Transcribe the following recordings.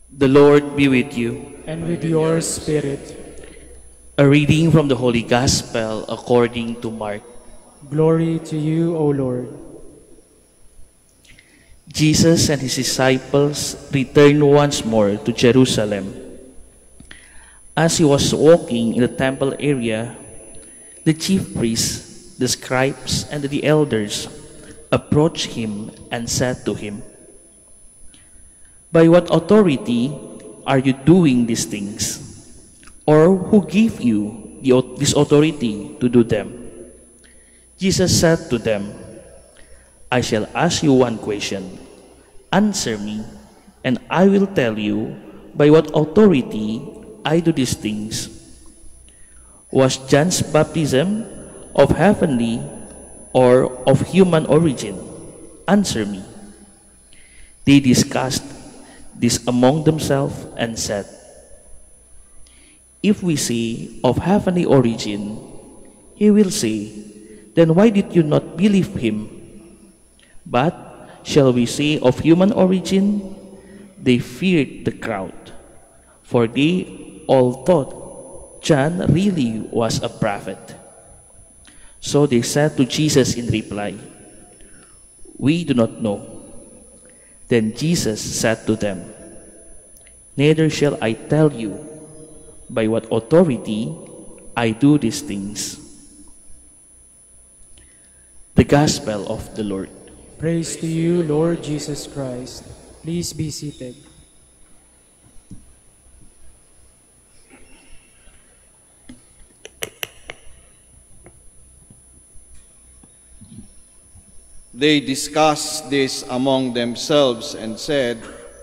The Lord be with you. And with your spirit. A reading from the Holy Gospel according to Mark. Glory to you, O Lord. Jesus and his disciples returned once more to Jerusalem. As he was walking in the temple area, the chief priests, the scribes, and the elders approached him and said to him, "By what authority are you doing these things? Or who gave you this authority to do them?" Jesus said to them, "I shall ask you one question. Answer me, and I will tell you by what authority I do these things. Was John's baptism of heavenly or of human origin? Answer me." They discussed this among themselves and said, "If we say of heavenly origin," he will say, "Then why did you not believe him? But shall we say of human origin?" They feared the crowd, for they all thought John really was a prophet. So they said to Jesus in reply, "We do not know." Then Jesus said to them, "Neither shall I tell you by what authority I do these things." The Gospel of the Lord. Praise to you, Lord Jesus Christ. Please be seated. They discussed this among themselves and said,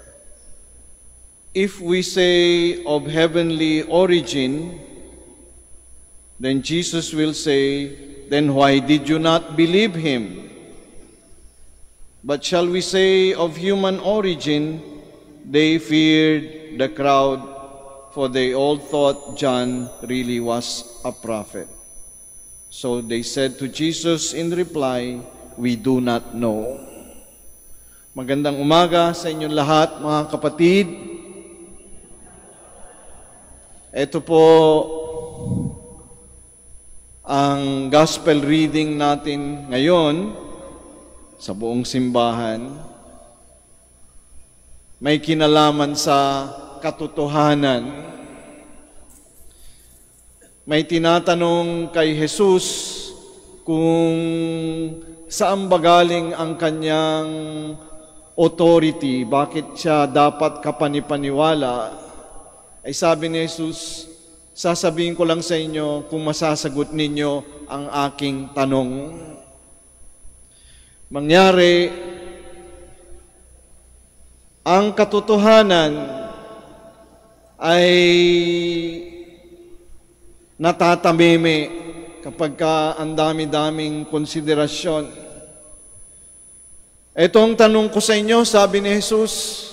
"If we say of heavenly origin, then Jesus will say, 'Then why did you not believe him?' But shall we say of human origin?" They feared the crowd, for they all thought John really was a prophet. So they said to Jesus in reply, "We do not know." Magandang umaga sa inyong lahat, mga kapatid. Ito po ang gospel reading natin ngayon sa buong simbahan. May kinalaman sa katotohanan. May tinatanong kay Jesus kung saan ba galing ang kanyang authority, bakit siya dapat kapanipaniwala. Ay sabi ni Jesus, sasabihin ko lang sa inyo kung masasagot ninyo ang aking tanong. Mangyari, ang katotohanan ay natatameme kapag ang dami-daming konsiderasyon. Itong tanong ko sa inyo, sabi ni Jesus,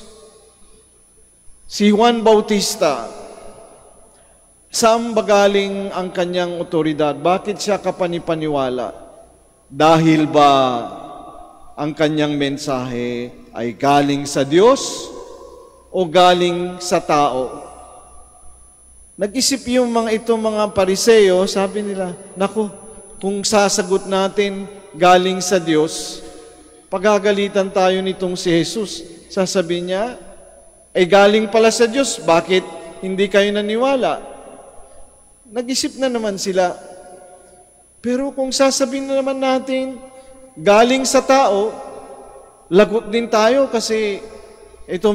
si Juan Bautista, saan ba galing ang kanyang otoridad? Bakit siya kapanipaniwala? Dahil ba ang kanyang mensahe ay galing sa Diyos o galing sa tao? Nag-isip yung mga Pariseo, sabi nila, naku, kung sasagot natin galing sa Diyos, pagagalitan tayo nitong si Jesus. Sasabihin niya, galing pala sa Diyos, bakit hindi kayo naniwala? Nag-isip na naman sila. Pero kung sasabihin na naman natin, galing sa tao, lagot din tayo kasi itong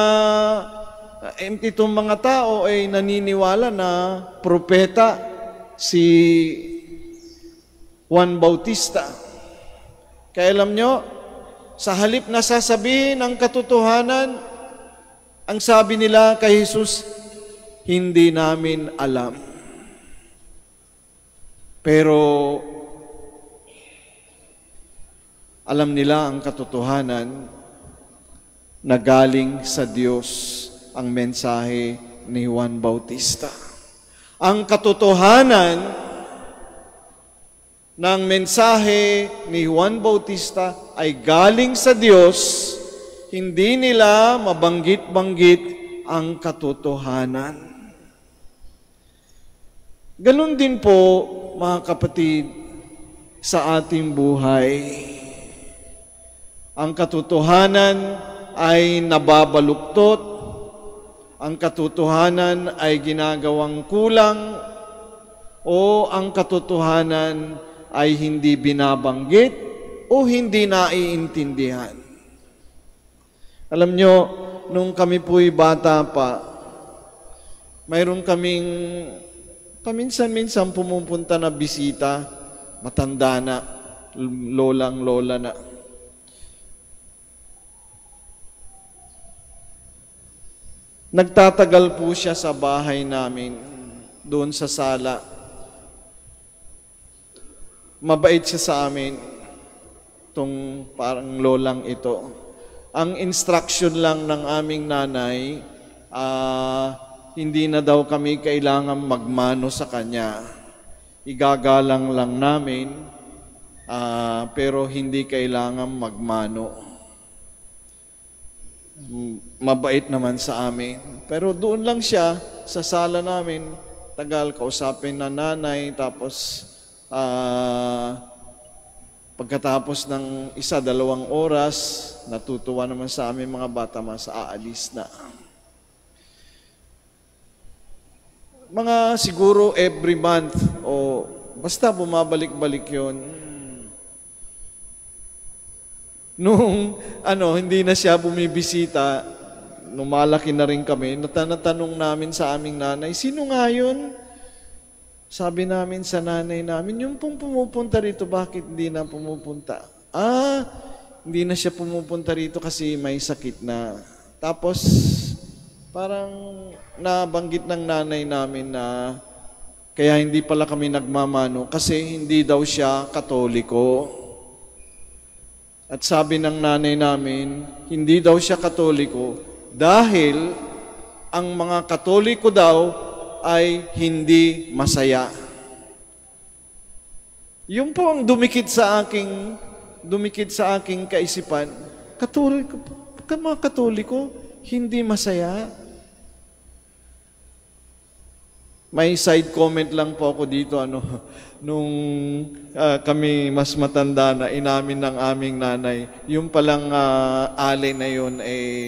mga tao ay naniniwala na propeta si Juan Bautista. Kaya alam nyo, sa halip na sasabihin ang katotohanan, ang sabi nila kay Jesus, hindi namin alam. Pero alam nila ang katotohanan na galing sa Diyos ang mensahe ni Juan Bautista. Ang katotohanan ng mensahe ni Juan Bautista ay galing sa Diyos, hindi nila mabanggit-banggit ang katotohanan. Ganon din po, mga kapatid, sa ating buhay. Ang katotohanan ay nababaluktot, ang katotohanan ay ginagawang kulang, o ang katotohanan ay hindi binabanggit o hindi naiintindihan. Alam nyo, nung kami po'y bata pa, mayroon kaming paminsan-minsan pumupunta na bisita, matanda na, lolang-lola na. Nagtatagal po siya sa bahay namin, doon sa sala. Mabait siya sa amin, itong parang lolang ito. Ang instruction lang ng aming nanay, hindi na daw kami kailangan magmano sa kanya. Igagalang lang namin, pero hindi kailangan magmano. Mabait naman sa amin. Pero doon lang siya, sa sala namin, tagal, kausapin na nanay, tapos pagkatapos ng 1-2 oras, natutuwa naman sa amin mga bata, mas aalis na. Mga siguro every month, o basta bumabalik-balik yun. Nung hindi na siya bumibisita, numalaki na rin kami, natanong namin sa aming nanay, sino nga yun? Sabi namin sa nanay namin, yung pong pumupunta rito, bakit hindi na pumupunta? Hindi na siya pumupunta rito kasi may sakit na. Tapos, parang nabanggit ng nanay namin na kaya hindi pala kami nagmamano kasi hindi daw siya Katoliko. At sabi ng nanay namin, hindi daw siya Katoliko dahil ang mga Katoliko daw ay hindi masaya. Yung po ang dumikit sa aking kaisipan, Katoliko, mga Katoliko, hindi masaya. May side comment lang po ako dito, nung kami mas matanda na, inamin ng aming nanay, yung palang alay na yun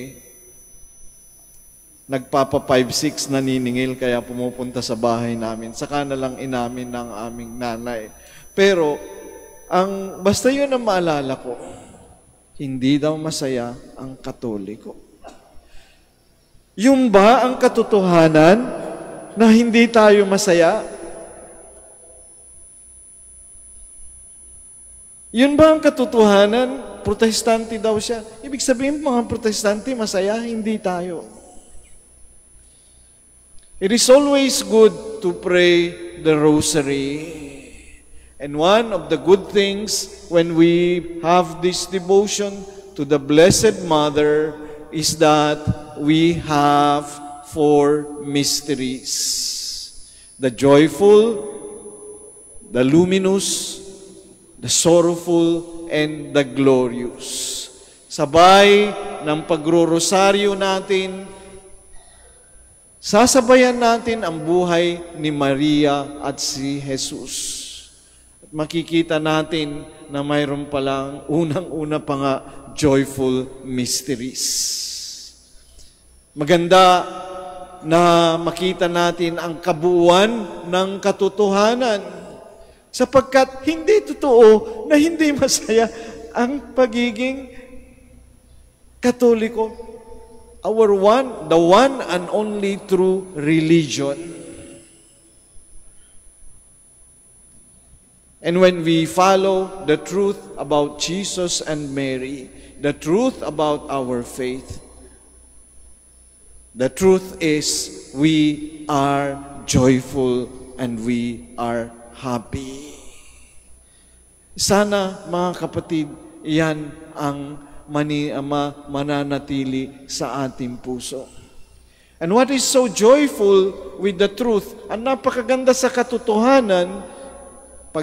nagpapa 5-6 naniningil kaya pumupunta sa bahay namin. Saka na lang inamin ng aming nanay. Pero, basta yun ang maalala ko, hindi daw masaya ang Katoliko. Yung ba ang katotohanan na hindi tayo masaya? Yun ba ang katotohanan? Protestante daw siya. Ibig sabihin, mga protestante masaya, hindi tayo. It is always good to pray the rosary. And one of the good things when we have this devotion to the Blessed Mother is that we have 4 mysteries. The joyful, the luminous, the sorrowful, and the glorious. Sabay ng pagrorosaryo natin, sasabayan natin ang buhay ni Maria at si Jesus. At makikita natin na mayroon palang unang-una pa nga joyful mysteries. Maganda na makita natin ang kabuuan ng katotohanan sapagkat hindi totoo na hindi masaya ang pagiging Katoliko. The one and only true religion. And when we follow the truth about Jesus and Mary, the truth about our faith, the truth is we are joyful and we are happy. Sana, mga kapatid, iyan ang mananatili sa ating puso. And what is so joyful with the truth, ang napakaganda sa katotohanan, pag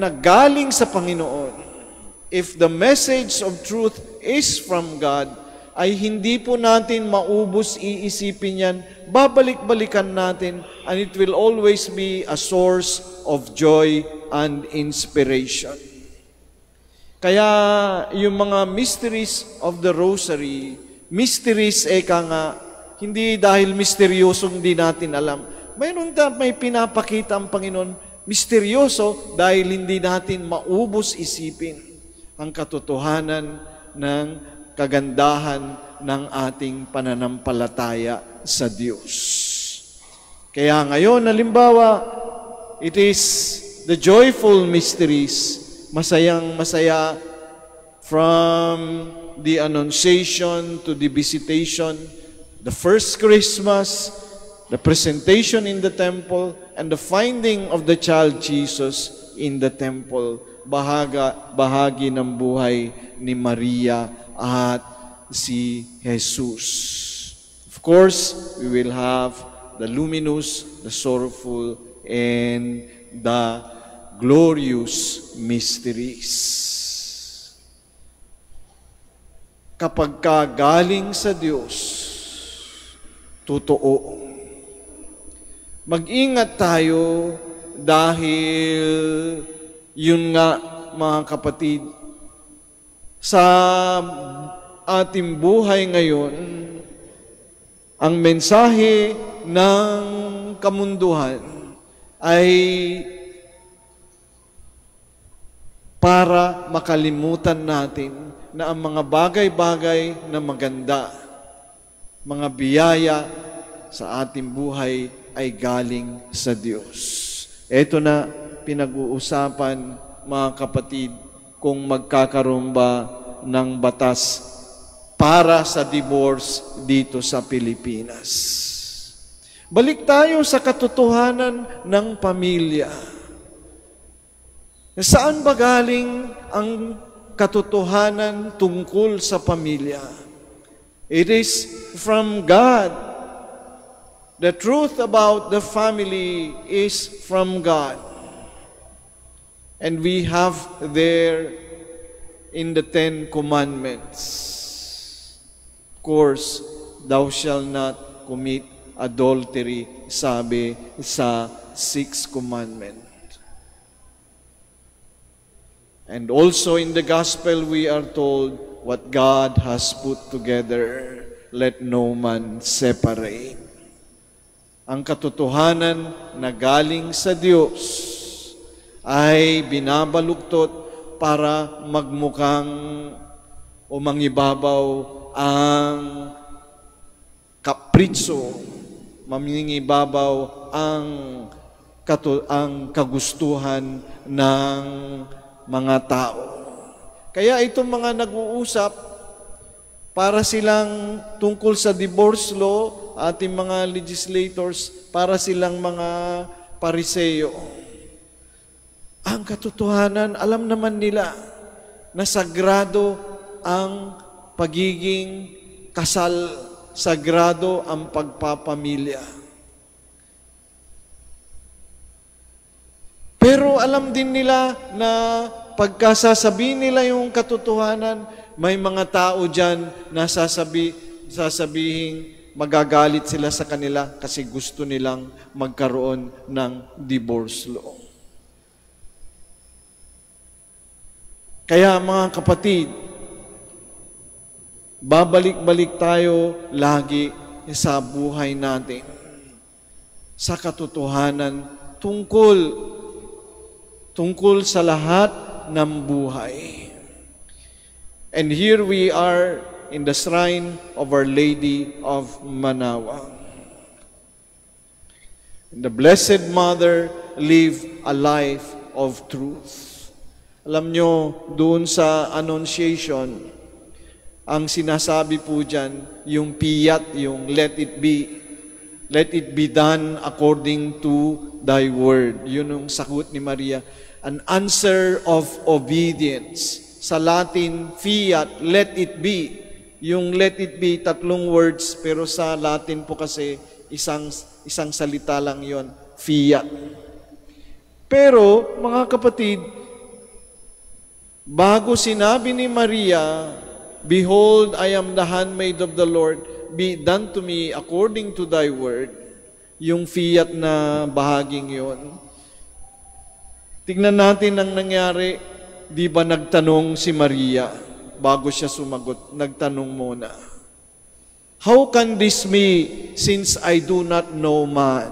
nagaling sa Panginoon, if the message of truth is from God, ay hindi po natin maubos iisipin yan. Babalik-balikan natin, and it will always be a source of joy and inspiration. Kaya yung mga mysteries of the Rosary, mysteries eka nga, hindi dahil misteryosong di natin alam. May pinapakita ang Panginoon, misteryoso dahil hindi natin maubos isipin ang katotohanan ng kagandahan ng ating pananampalataya sa Diyos. Kaya ngayon, halimbawa, it is the joyful mysteries, masayang-masaya from the Annunciation to the Visitation, the first Christmas, the presentation in the temple, and the finding of the child Jesus in the temple. Bahagi ng buhay ni Maria at si Jesus. Of course, we will have the luminous, the sorrowful, and the glorious mysteries. Kapag galing sa Diyos, totoo. Mag-ingat tayo dahil yun nga, mga kapatid, sa ating buhay ngayon, ang mensahe ng kamunduhan ay para makalimutan natin na ang mga bagay-bagay na maganda, mga biyaya sa ating buhay ay galing sa Diyos. Ito na pinag-uusapan, mga kapatid, kung magkakaroon ba ng batas para sa divorce dito sa Pilipinas. Balik tayo sa katotohanan ng pamilya. Saan ba galing ang katotohanan tungkol sa pamilya? It is from God. The truth about the family is from God. And we have there in the 10 Commandments. Of course, thou shalt not commit adultery, sabi sa 6th Commandment. And also in the Gospel we are told, what God has put together, let no man separate. Ang katotohanan na galing sa Diyos ay binabaluktot para magmukhang o mangibabaw ang kapritso, mamingibabaw ang kagustuhan ng mga tao. Kaya itong mga nag-uusap para silang tungkol sa divorce law, ating mga legislators, para silang mga Pariseo. Ang katotohanan, alam naman nila na sagrado ang pagiging kasal, sagrado ang pagpapamilya. Pero alam din nila na pagkasasabihin nila yung katotohanan, may mga tao dyan na sasabihin magagalit sila sa kanila kasi gusto nilang magkaroon ng divorce law. Kaya mga kapatid, babalik-balik tayo lagi sa buhay natin sa katotohanan tungkol sa lahat ng buhay. And here we are in the shrine of Our Lady of Manaoag. The Blessed Mother lived a life of truth. Alam nyo, doon sa Annunciation, ang sinasabi po dyan, yung piyat, yung let it be done according to thy word. Yun yung sagot ni Maria. An answer of obedience. Sa Latin, fiat, let it be. Yung let it be, 3 words, pero sa Latin po kasi isang salita lang yon, fiat. Pero, mga kapatid, bago sinabi ni Maria Behold, I am the handmaid of the Lord, be done to me according to thy word. Yung fiat na bahaging yon. Tingnan natin ang nangyari. Di ba nagtanong si Maria bago siya sumagot? Nagtanong muna, how can this be since I do not know man?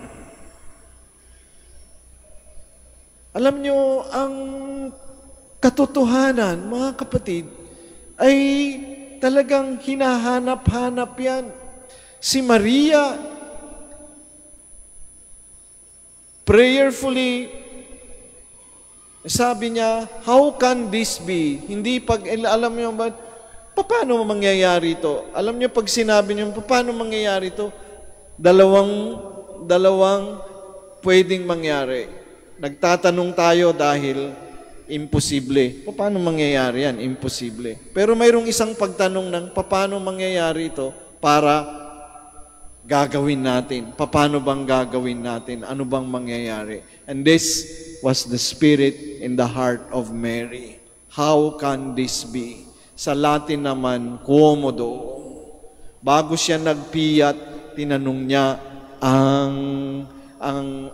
Alam nyo, ang katotohanan, mga kapatid, ay talagang hinahanap-hanap yan. Si Maria, prayerfully, sabi niya, how can this be? Hindi pag, alam niyo ba, paano mangyayari ito? Alam niyo pag sinabi niyo, paano mangyayari ito? Dalawang pwedeng mangyari. Nagtatanong tayo dahil imposible. Paano mangyayari yan? Imposible. Pero mayroong isang pagtanong ng, paano mangyayari ito para gagawin natin? Paano bang gagawin natin? Ano bang mangyayari? And this was the spirit in the heart of Mary. How can this be? Sa Latin naman, quomodo. Bago siya nagpiyat, tinanong niya ang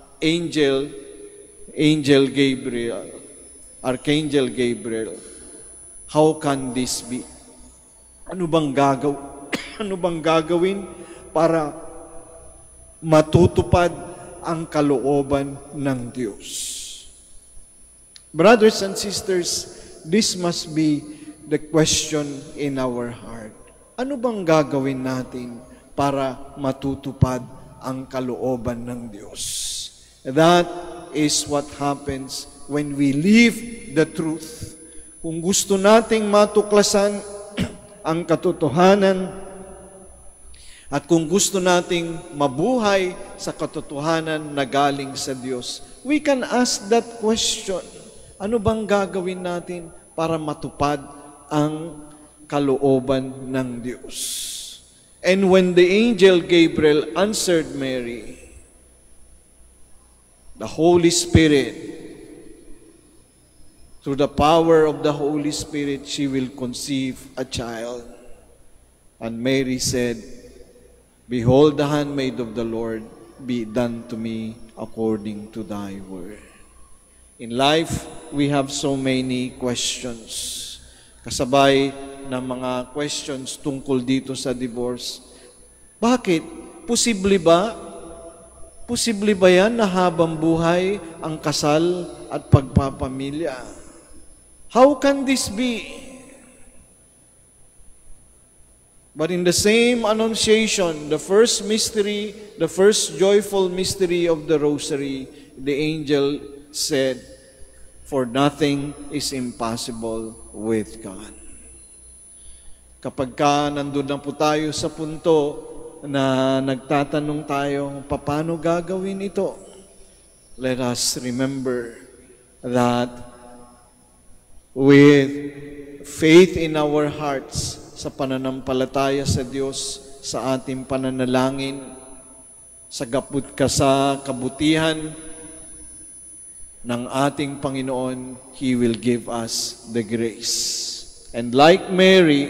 Angel Gabriel, Archangel Gabriel, how can this be? Ano bang gagawin para matutupad ang kalooban ng Diyos? Brothers and sisters, this must be the question in our heart. Ano bang gagawin natin para matutupad ang kalooban ng Diyos? That is what happens when we live the truth. Kung gusto nating matuklasan ang katotohanan at kung gusto nating mabuhay sa katotohanan na galing sa Diyos, we can ask that question. Ano bang gagawin natin para matupad ang kalooban ng Diyos? And when the angel Gabriel answered Mary, the Holy Spirit, through the power of the Holy Spirit, she will conceive a child. And Mary said, behold, the handmaid of the Lord, be done to me according to thy word. In life, we have so many questions. Kasabay ng mga questions tungkol dito sa divorce. Bakit? Posible ba yan na habang buhay ang kasal at pagpapamilya? How can this be? But in the same Annunciation, the first mystery, the first joyful mystery of the Rosary, the angel said, for nothing is impossible with God. Kapag nandun na po tayo sa punto na nagtatanong tayo, paano gagawin ito? Let us remember that with faith in our hearts, sa pananampalataya sa Diyos, sa ating pananalangin, sa kabutihan ng ating Panginoon, He will give us the grace. And like Mary,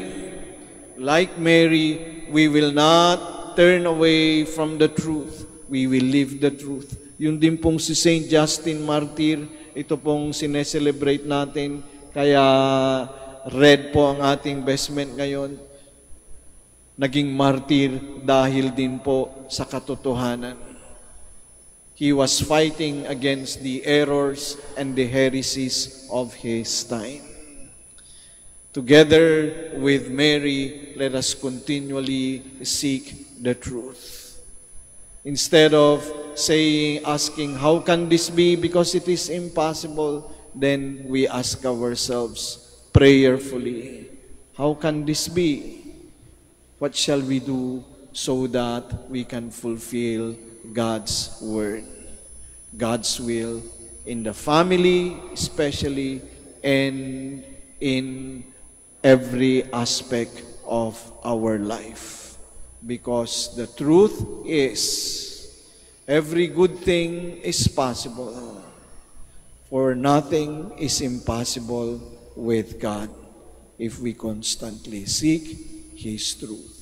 we will not turn away from the truth. We will live the truth. Yun din pong si Saint Justin Martyr, ito pong sineselebrate natin, kaya red po ang ating vestment ngayon. Naging martyr dahil din po sa katotohanan. He was fighting against the errors and the heresies of his time. Together with Mary, let us continually seek the truth. Instead of asking, how can this be because it is impossible, then we ask ourselves prayerfully, how can this be? What shall we do so that we can fulfill God's word, God's will in the family especially, and in every aspect of our life? Because the truth is, every good thing is possible, for nothing is impossible with God. if we constantly seek His truth.